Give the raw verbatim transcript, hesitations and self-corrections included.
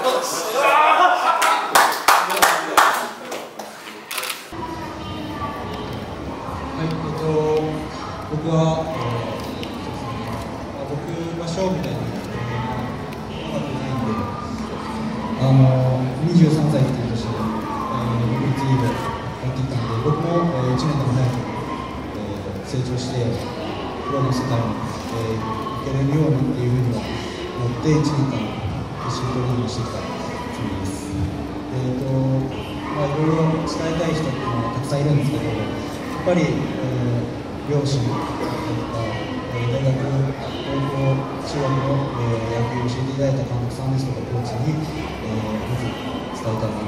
はい、えっと、僕は、えー、僕は勝負みたいな、長くないんで、あのにじゅうさんさいっていう年で、えー、僕リーグやってきたんで、僕も、えー、いちねんでも早く、えー、成長して、プロの世界に、えー、行けれるようにっていうふうには思って、いちねんかん、シュートリーグしてきたつもりです。えーとまあ、いろいろ伝えたい人っていうのはたくさんいるんですけど、やっぱり、えー両親だったりとか、大学、高校、中学の、えー、野球を教えていただいた監督さんですとか、コーチに、えー、まず伝えたいなと